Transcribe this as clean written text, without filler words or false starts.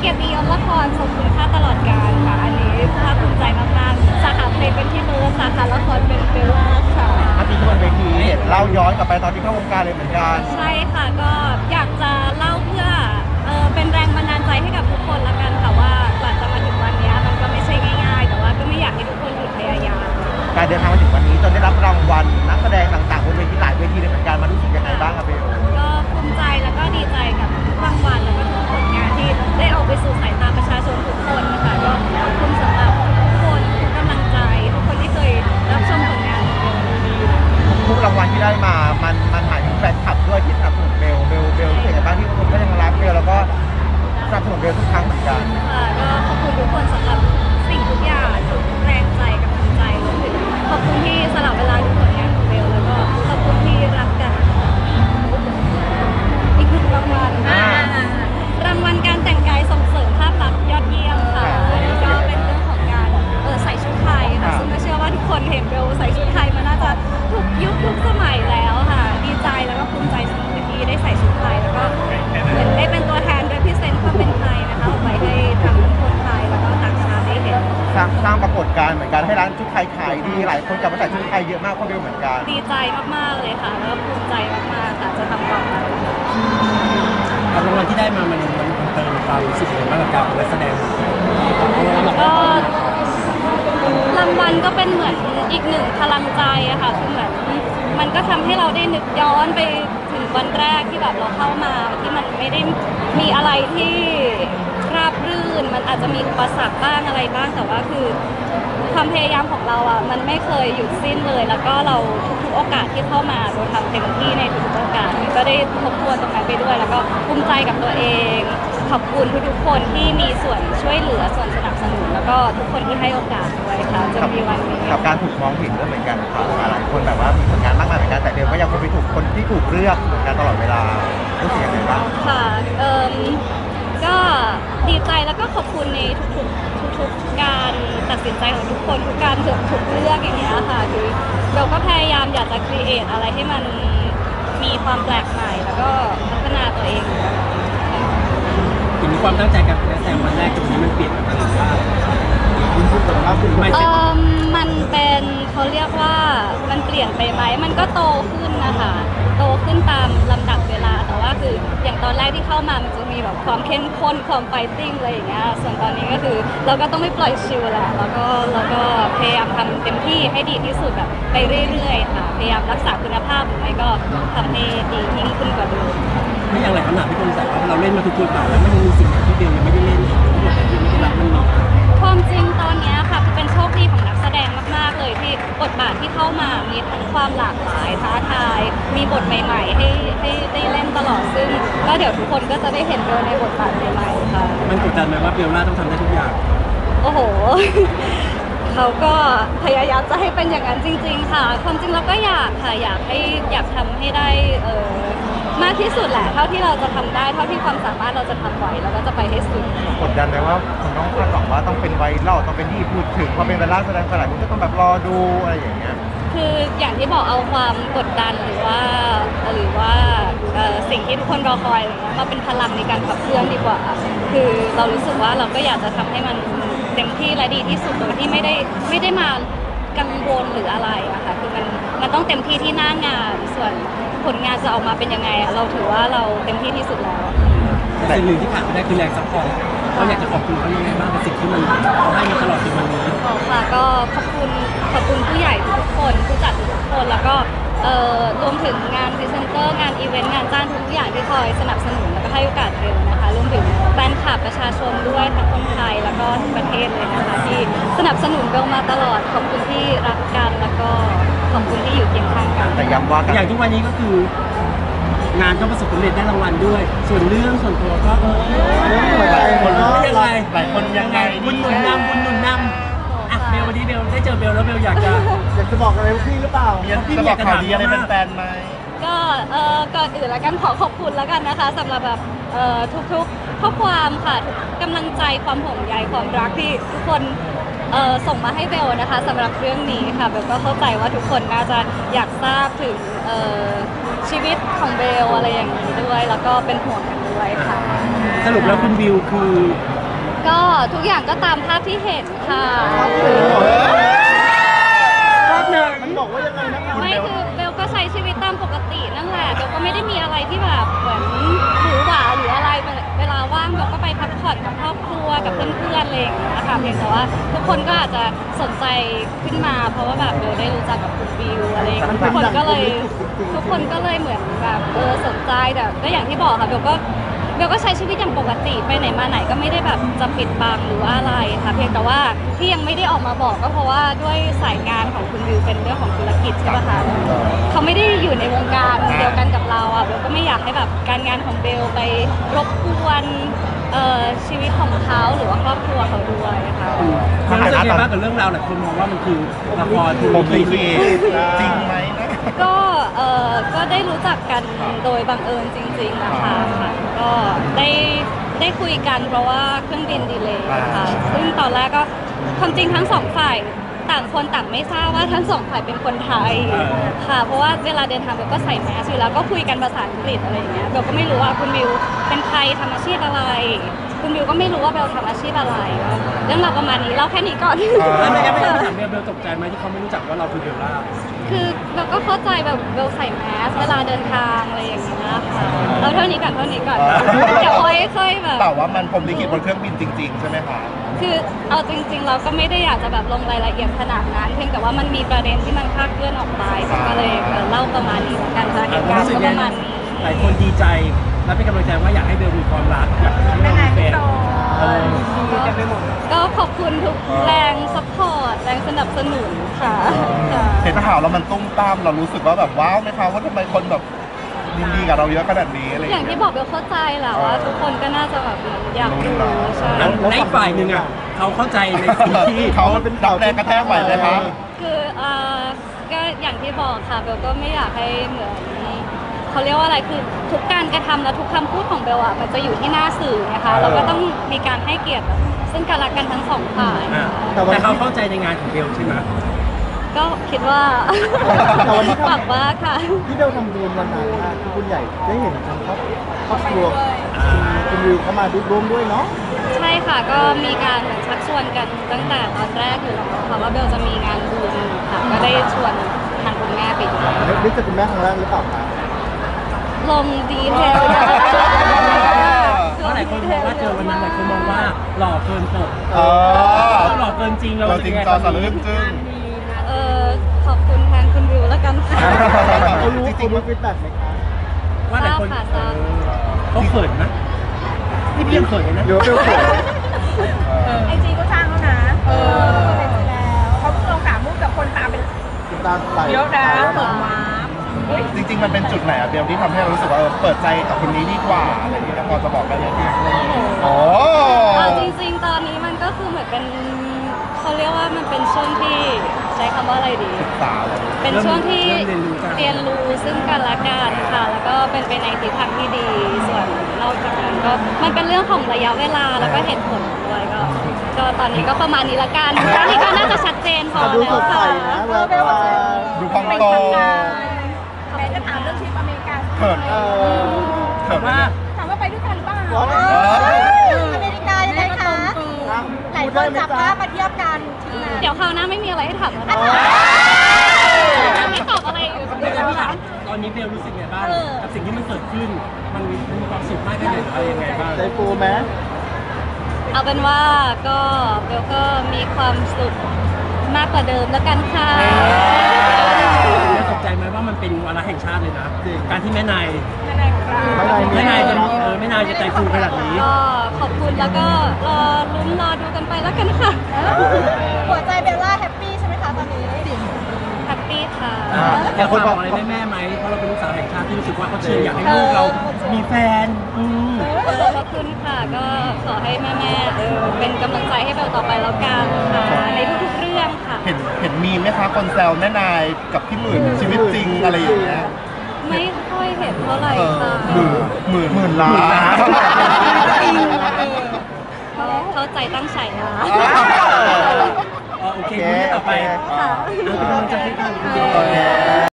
เกียรตินิยมละครทรงคุณค่าตลอดกาลค่ะอันนี้ภาคภูมิใจมากๆสาขาเพลงเป็นพี่เบิร์ดสาขาละครเป็นเบลล่าค่ะเมื่อกี้ที่บนเวทีเห็นเล่าย้อนกลับไปตอนที่เข้าวงการเลยเหมือนกันใช่ค่ะก็อยากจะเล่าเพื่อเป็นแรงบันดาลใจให้กับทุกคนละกันค่ะว่ากว่าจะมาถึงวันนี้มันก็ไม่ใช่ง่ายๆแต่ว่าก็ไม่อยากให้ทุกคนหยุดพยายามการเดินทางมาถึงวันนี้จนได้รับรางวัลนักแสดงต่างๆบนเวทีหลายเวทีเลยเหมือนกันมารู้สึกยังไงบ้างครับเบลก็ภูมิใจแล้วก็ดีใจกับทุกรางวัลแล้วก็ทุกผลงานที่ได้ออกไปสู่สายตาประชาชนทุกคนนะคะก็ขอบคุณสำหรับทุกคนทุกกำลังใจทุกคนที่เคยรับชมผลงานของเบลดีทุกรางวัลที่ได้มามันหมายถึงแฟนคลับด้วยที่สนับสนุนเบลรู้สึกยังไงบ้างที่ทุกคนก็ยังรักเบลแล้วก็สนับสนุนเบลทุกครั้งเหมือนกันค่ะก็ขอบคุณทุกคนสำหรับสิ่งทุกอย่างทุกแรงใจกำลังใจรวมถึงขอบคุณที่สละเวลาดูผลงานของเบลแล้วก็ขอบคุณที่รักกันอีกหนึ่งรางวัลรางวัลการแต่งกายส่งเสริมภาพลักษณ์ยอดเยี่ยมค่ะอันนี้ก็เป็นเรื่องของการใส่ชุดไทยค่ะซึ่งก็เชื่อว่าทุกคนเห็นเบลใส่ชุดไทยมาน่าจะทุกยุคทุกสมัยแล้วค่ะดีใจแล้วก็ภูมิใจเสมอที่ได้ใส่ชุดไทยแล้วก็เหมือนได้เป็นตัวแทนrepresentความเป็นไทยนะคะออกไปให้ทั้งคนไทยแล้วก็ต่างชาติได้เห็นสร้างปรากฏการณ์เหมือนกันให้ร้านชุดไทยขายดีหลายคนกลับมาใส่ชุดไทยเยอะมากเพราะเบลเหมือนกันดีใจมากๆเลยค่ะแล้วก็ภูมิใจมากๆค่ะจะทำต่อไปรางวัลที่ได้มามันเติมความรู้สึกยังไงบ้างกับการเป็นนักแสดงก็รางวัลก็เป็นเหมือนอีกหนึ่งพลังใจอะค่ะคือเหมือนมันก็ทำให้เราได้นึกย้อนไปถึงวันแรกที่แบบเราเข้ามาที่มันไม่ได้มีอะไรที่ราบรื่นมันอาจจะมีอุปสรรคบ้างอะไรบ้างแต่ว่าคือความพยายามของเราอ่ะมันไม่เคยหยุดสิ้นเลยแล้วก็เราทุกๆโอกาสที่เข้ามาเราทำเต็มที่ในทุกๆโอกาสก็ได้ทบทวนตรงนั้นไปด้วยแล้วก็ภูมิใจกับตัวเองขอบคุณทุกๆคนที่มีส่วนช่วยเหลือส่วนสนับสนุนแล้วก็ทุกคนที่ให้โอกาสด้วยค่ะจนมีวันนี้กับการถูกมองเห็นด้วยเหมือนกันครับหลายคนแบบว่ามีผลงานมากมายเหมือนกันแต่เบลก็ยังคงไปถูกคนที่ถูกเลือกเหมือนกันตลอดเวลารู้สึกยังไงบ้างค่ะก็ดีใจแล้วก็ขอบคุณในทุกการตัดสินใจของทุกคนทุกการถูกเลือกอย่างเงี้ยค่ะคือเราก็พยายามอยากจะครีเอทอะไรให้มันมีความแปลกใหม่แล้วก็พัฒนาตัวเองถึงความตั้งใจการเป็นนักแสดงวันแรกตรงนี้มันเปลี่ยนไปหรือว่าคุณพูดตรงว่าคุณไม่มันเป็นเขาเรียกว่ามันเปลี่ยนไปไหมมันก็โตขึ้นนะคะโตขึ้นตามลำดับเวลาแต่ว่าคืออย่างตอนแรกที่เข้ามามันจะมีแบบความเข้มข้นความไฟติ้งอะไรอย่างเงี้ยส่วนตอนนี้ก็คือเราก็ต้องไม่ปล่อยชิลแหละแล้วก็พยายามทำเต็มที่ให้ดีที่สุดแบบไปเรื่อยๆค่ะพยายามรักษาคุณภาพหรือไม่ก็ทำให้ดียิ่งขึ้นกว่าเดิมไม่อย่างไรขนาดที่คนบอกว่าเราเล่นมาทุกบทบาทแล้วมันยังมีสิ่งที่เบลยังไม่ได้เล่นทุกบทที่ไม่ได้รับมันมีความจริงตอนนี้ค่ะคือเป็นโชคดีของนักแสดงมากๆเลยที่บทบาทที่เข้ามามีทั้งความหลากหลายท้าทายมีบทใหม่ๆให้ได้เล่นตลอดซึ่งก็เดี๋ยวทุกคนก็จะได้เห็นเบลในบทบาทใหม่ๆค่ะมันกดดันไหมว่าเบลล่าต้องทำได้ทุกอย่างโอ้โหเขาก็พยายามจะให้เป็นอย่างนั้นจริงๆค่ะความจริงเราก็อยากค่ะอยากทำให้ได้มากที่สุดแหละเท่าที่เราจะทำได้เท่าที่ความสามารถเราจะทำไหวเราก็จะไปให้สุดกดดันไหมว่าคนต้องคาดหวังว่าต้องเป็นไวรัลต้องเป็นที่พูดถึงพอเป็นเวลาแสดงขนาดนี้ก็ต้องแบบรอดูอะไรอย่างเงี้ยคืออย่างที่บอกเอาความกดดันหรือว่าสิ่งที่ทุกคนรอคอยอะไรเงี้ยมาเป็นพลังในการขับเคลื่อนดีกว่าคือเรารู้สึกว่าเราก็อยากจะทำให้มันเต็มที่และดีที่สุดโดยที่ไม่ได้มากังวลหรืออะไรอะค่ะคือมันต้องเต็มที่ที่หน้างานส่วนผลงานจะออกมาเป็นยังไงเราถือว่าเราเต็มที่ที่สุดแล้วแต่สิ่งหนึ่งที่ขาดไม่ได้คือแรงซัพพอร์ตเราอยากจะขอบคุณเขายังไงบ้างกับสิ่งที่เขาให้มาตลอดจนวันนี้ค่ะก็ขอบคุณผู้ใหญ่ทุกคนผู้จัดทุกคนแล้วก็รวมถึงงานพรีเซนเตอร์งานอีเวนต์งานจ้างทุกอย่างที่คอยสนับสนุนแล้วก็ให้โอกาสเบลนะคะรวมถึงแฟนคลับประชาชนด้วยทั้งคนไทยแล้วก็ทุกประเทศเลยนะคะที่สนับสนุนเบลมาตลอดขอบคุณที่รักกันแล้วก็ขอบคุณที่อยู่เคียงข้างกันแต่ย้ำว่าอย่างทุกวันนี้ก็คืองานก็ประสบความสำเร็จได้รางวัลด้วยส่วนเรื่องส่วนตัวก็หลายคนยังไงหลายคนยังไงบุญหนุนนำเบลวันนี้เบลได้เจอเบลแล้วเบลอยากจะบอกอะไรพี่หรือเปล่าพี่อยากจะถามอะไรเป็นแฟนไหมก็ก่อนอื่นแล้วกันขอบคุณแล้วกันนะคะสำหรับแบบทุกข้อความค่ะทุกกำลังใจความห่วงใยความรักที่ทุกคนส่งมาให้เบลนะคะสำหรับเรื่องนี้ค่ะเบลก็เข้าใจว่าทุกคนน่าจะอยากทราบถึงชีวิตของเบลอะไรอย่างนี้ด้วยแล้วก็เป็นห่วงกันด้วยค่ะสรุปแล้วคุณวิวคือก็ทุกอย่างก็ตามภาพที่เห็นค่ะมันบอกว่ายังไงนะคะไม่คือเบลก็ใช้ชีวิตตามปกตินั่นแหละเบลก็ไม่ได้มีอะไรที่แบบเหมือนหรูหราหรืออะไรเวลาว่างเบลก็ไปพักผ่อนกับครอบครัวกับเพื่อนๆอะไรอย่างเงี้ยค่ะเพียงแต่ว่าทุกคนก็อาจจะสนใจขึ้นมาเพราะว่าแบบเบลได้รู้จักกับคุณบิวอะไรอย่างเงี้ยทุกคนก็เลยเหมือนแบบสนใจแต่ก็อย่างที่บอกค่ะเบลก็ใช้ชีวิตอย่างปกติไปไหนมาไหนก็ไม่ได้แบบจะปิดบังหรือว่าอะไรค่ะเพียงแต่ว่าที่ยังไม่ได้ออกมาบอกก็เพราะว่าด้วยสายงานของคุณบิวเป็นเรื่องของธุรกิจใช่ไหมคะเขาไม่ได้อยู่ในวงการเดียวกันกับเราอ่ะเบลก็ไม่อยากให้แบบการงานของเบลไปรบกวนชีวิตของเขาหรือว่าครอบครัวเขาด้วยค่ะความรู้สึกยังไงบ้างกับเรื่องราวหลายคนมองว่ามันคือละครผมดีคือจริงไหมนะก็ได้รู้จักกันโดยบังเอิญจริงๆนะคะค่ะก็ได้คุยกันเพราะว่าเครื่องบินดีเลย์ค่ะซึ่งตอนแรกก็ความจริงทั้งสองฝ่ายต่างคนต่างไม่ทราบว่าทั้งสองฝ่ายเป็นคนไทยค่ะเพราะว่าเวลาเดินทางเบลก็ใส่แมสอยู่แล้วก็คุยกันภาษาอังกฤษอะไรอย่างเงี้ยเบลก็ไม่รู้ว่าคุณบิวเป็นใครทำอาชีพอะไรคุณบิวก็ไม่รู้ว่าเบลทำอาชีพอะไรเรื่องราวประมาณนี้เล่าแค่นี้ก่อนแล้วไม่งั้นถามเบลตกใจไหมที่เขาไม่รู้จักว่าเราคือเบลล่าคือเบลก็เข้าใจแบบเบลใส่แมสเวลาเดินทางอะไรอย่างเงี้ยค่ะเราเท่านี้ก่อนเดี๋ยวค่อยแบบแต่ว่ามันผมลิขิตบนเครื่องบินจริงๆใช่ไหมคะคือเอาจริงๆเราก็ไม่ได้อยากจะแบบลงรายละเอียดขนาดนั้นเพียงแต่ว่ามันมีประเด็นที่มันคลาดเคลื่อนออกไปก็เลยเล่าประมาณนี้แล้วกันค่ะเหตุการณ์ก็ประมาณนี้หลายคนดีใจและเป็นกำลังใจว่าอยากให้เบลมีความรักอยากให้เบลมีแฟนก็ขอบคุณทุกแรงซัพพอร์ตแรงสนับสนุนค่ะค่ะเห็นข่าวแล้วมันตุ้มตามเรารู้สึกว่าแบบว้าวไหมคะว่าทำไมคนแบบยินดีกับเราเยอะขนาดนี้อะไรอาอย่ย่าง งเงี้ที่ยบอกเบลเข้าใจแหละว่าทุกคนก็น่าจะแบบเหมือนอยากรู้ใช่และอีกฝ่ายหนึ่งอ่ะเขาเข้าใจในสิ่งที่เขาเป็นดับแรงกระแทกไหวไหมคะคือก็อย่างที่บอกค่ะเบลก็ไม่อยากให้เหมือนเขาเรียกว่าอะไรคือทุกการกระทำและทุกคำพูดของเบลอะมันจะอยู่ที่หน้าสื่อนะคะเราก็ต้องมีการให้เกียรติซึ่งกันและกันทั้งสองฝ่ายแต่เขาเข้าใจในงานของเบลใช่ไหมก็คิดว่าแต่วันที่หวังว่าค่ะที่เราทำบุญวันนั้นค่ะที่คุณใหญ่ได้เห็นทั้งครอบครัวคุณวิวเข้ามาร่วมด้วยเนาะใช่ค่ะก็มีการชักชวนกันตั้งแต่ตอนแรกอยู่แล้วค่ะว่าเบลจะมีงานบุญค่ะก็ได้ชวนทางคุณแม่ไปด้วยนี่จะเป็นแม่ครั้งแรกหรือเปล่าคะลงดีเทลเยอะเพราะหลายคนมองว่าเจอวันนั้นหลายคนมองว่าหล่อเกินปกเออหล่อเกินจริงเราเราจริงจอสารลึกจึ้งขอบคุณแทนคุณวิวแล้วกันค่ะเขารู้ฟีดแบ็กไหมคะว่าหลายคนทราบค่ะเขาเขินนะนี่พี่ยังเขินเลยนะเดี๋ยวเบลเขินไอจีก็สร้างแล้วนะไอจีแล้วเขาเพิ่งลงขามุ่งกับคนตามเป็นตามไปเยอะนะเปิดวาร์ปจริงๆมันเป็นจุดไหนอะเบลที่ทำให้เรารู้สึกว่าเปิดใจกับคนนี้ดีกว่าอะไรอย่างเงี้ยพอจะบอกได้ไหมโอ้เอาจริงๆ ตอนนี้มันก็คือเหมือนเป็นเขาเรียกว่ามันเป็นช่วงที่ใช้คำว่าอะไรดีศึกษาเลยเป็นช่วงที่เรียนรู้ซึ่งกันและกันค่ะ แล้วก็เป็นไปในทิศทางที่ดี ส่วนนอกจากนั้นก็มันเป็นเรื่องของระยะเวลาแล้วก็เหตุผลด้วยก็ตอนนี้ก็ประมาณนี้ละกันตอนนี้ก็น่าจะชัดเจนพอดูแล้สวดใสค่ะนะแววตาดูพองโตแม่จะถามเรื่องทริปอเมริกาเขินเออเขินไหมว่าเนี่ยถามว่าไปด้วยกันหรือเปล่าว้าวอเมริกายังไงคะหลายคนจับภาพมาเทียบกันที่นั่นเดี๋ยวคราวหน้าไม่มีอะไรให้ถามแล้วนะไม่ตอบอะไรอยู่เบลพี่ถามตอนนี้เบลรู้สึกไงบ้างกับสิ่งที่มันเกิดขึ้นมันมีความสุขมากแค่ไหนอะไรยังไงบ้างใจฟูไหมเอาเป็นว่าก็เบลก็มีความสุขมากกว่าเดิมแล้วกันค่ะเบลตกใจไหมว่ามันเป็นวาระแห่งชาติเลยนะการที่แม่นายไม่ได้แม่นายจะใจฟูขนาดนี้ก็ขอบคุณแล้วก็รอลุ้นรอดูกันไปแล้วกันค่ะหัวใจเบลล่าแฮปปี้ใช่ไหมคะตอนนี้แฮปปี้ค่ะแต่คนบอกอะไรแม่ไหมเพราะเราเป็นลูกสาวแห่งชาติที่รู้สึกว่าเขาเชียร์อยากให้ลูกเรามีแฟนขอบคุณค่ะ ก็ขอให้แม่ๆเป็นกำลังใจให้เบลต่อไปแล้วกันค่ะในทุกๆเรื่องค่ะเห็นมีไหมคะคนแซวแม่นายกับพี่หมื่นชีวิตจริงอะไรอย่างเงี้ยไม่ค่อยเห็นเท่าไหร่ค่ะหมื่นล้านก็เข้าใจตั้งใจนะโอเคคุณต่อไปค่ะเป็นกำลังใจให้กันโอเค